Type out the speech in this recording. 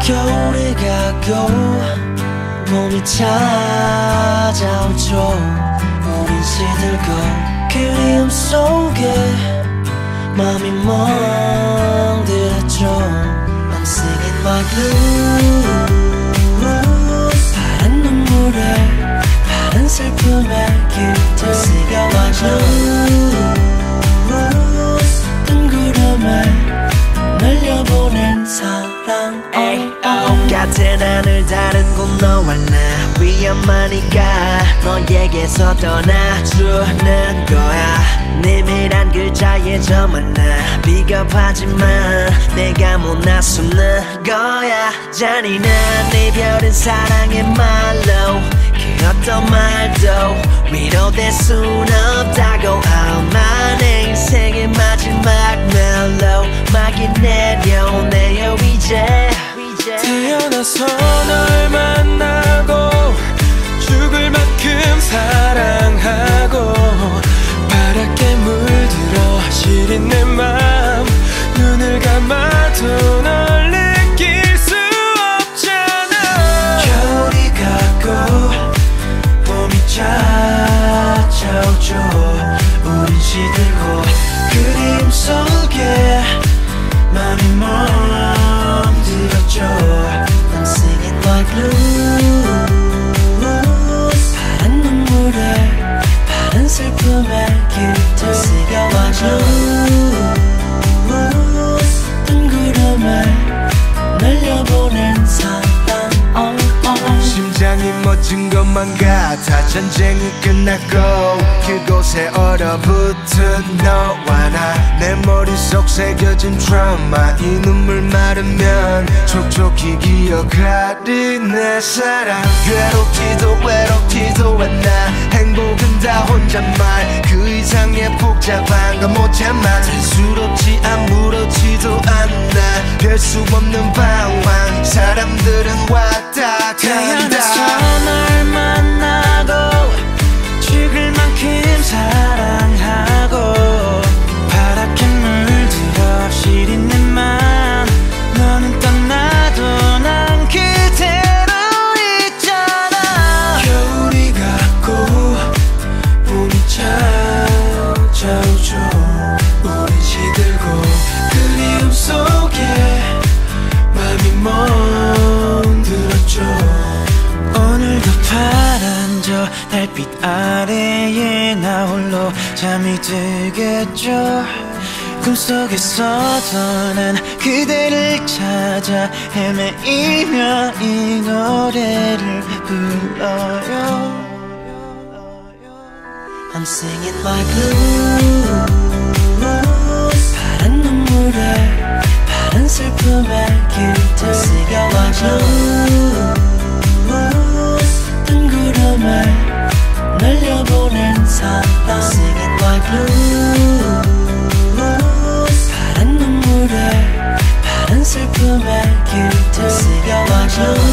겨울이 가고 봄이 찾아오죠. 우린 시들고 그리움 속에 맘이 멍들었죠. I'm singing my blues. 파란 눈물에 파란 슬픔에 깃들 Singing my blues. 뜬 구름에 날려보낸 사랑. 같은 하늘 다른 곳 너와 나 위험하니까 너에게서 떠나주는 거야. 내밀한 글자에 저만 나 비겁하지만 내가 못 나서는 거야. 잔인한 이별은 사랑의 말로 그 어떤 말도 위로될 순 없다고. 아마 내 인생의 마지막 멜로 막이 내려오네요 이제. 태어나서 널 만나고 죽을 만큼 사랑하고 파랗게 물들어 시린 내 맘 눈을 감아도 널 느낄 수 없잖아. 겨울이 가고 봄이 찾아오죠. 우린 시들고 그림 속에 맘이 멈들었죠. I'm singing my blues. 파란 눈물에 파란 슬픔에 깃들 Singing my blues. 뜬 구름에 날려보낸 사랑. 심장이 멎은 것만 같아. 전쟁이 끝났고 그곳에 얼어붙은 너와 나. 내 머릿속 새겨진 트라우마. 이 눈물 마르면 촉촉히 기억하리 내 사랑. 괴롭지도 외롭지도 않아. 행복은 다 혼잣말. 그 이상의 복잡한 건 못 참아. 단스럽지 아무렇지도 않아. 별 수 없는 방황. 사람들은 왔다 태어나서 널 만나고 죽을 만큼 사랑하고 파랗게 물들어 시린 내 맘 너는 떠나도 난 그대로 있잖아. 겨울이 가고 봄이 찾아오죠. 우린 시들고 그리움 속에 맘이 멍들었죠. 오늘도 파란 저 달빛 아래에 나 홀로 잠이 들겠죠. 꿈속에서도 난 그대를 찾아 헤매이며 이 노래를 불러요. I'm singing my blues. 파란 눈물에 파란 슬픔에 깃들 Singing my blues. 뜬 구름에 날려보낸 사랑. Singing my blues. 파란 눈물에 파란 슬픔에 깃들 Singing my blues.